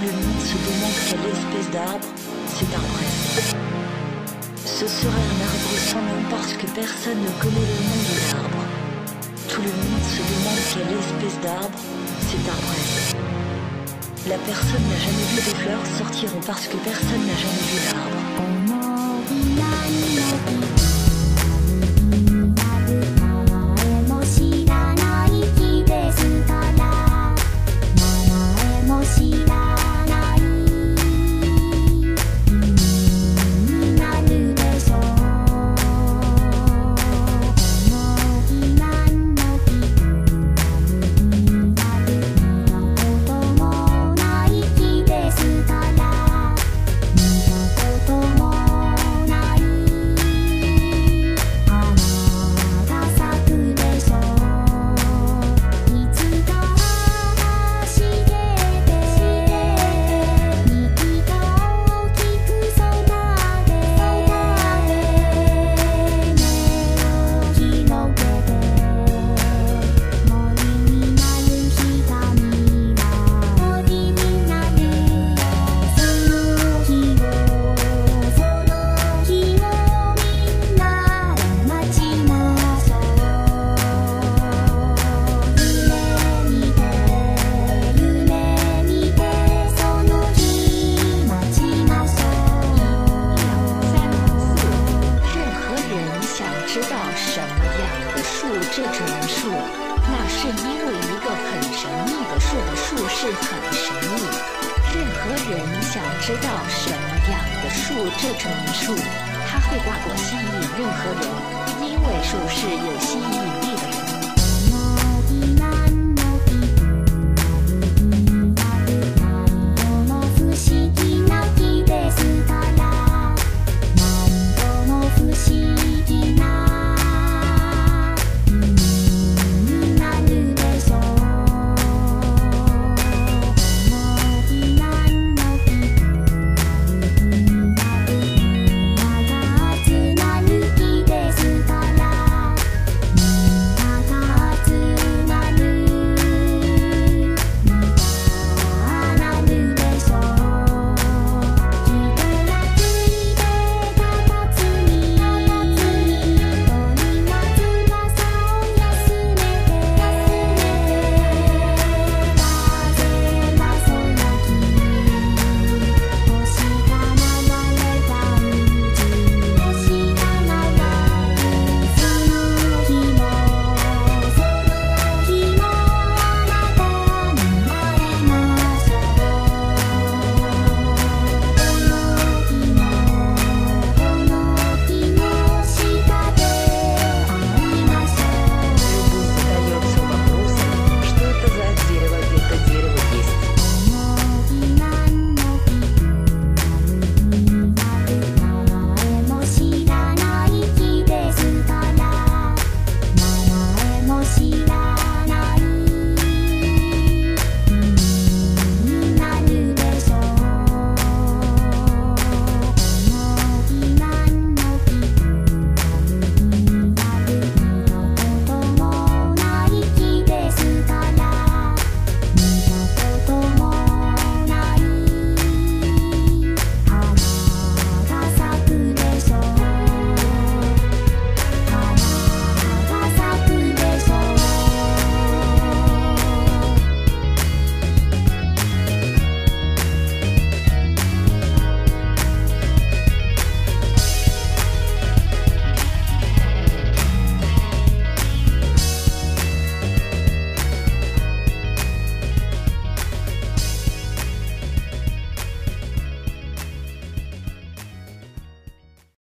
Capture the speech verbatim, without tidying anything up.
le monde se demande quelle espèce d'arbre cet arbre est. Ce serait un arbre sans nom parce que personne ne connaît le nom de l'arbre. Tout le monde se demande quelle espèce d'arbre cet arbre est. La personne n'a jamais vu des fleurs sortir parce que personne n'a jamais vu l'arbre.这种树，那是因为一个很神秘的树的树是很神秘。任何人想知道什么样的树这种树，它会挂过吸引任何人，因为树是有吸引力。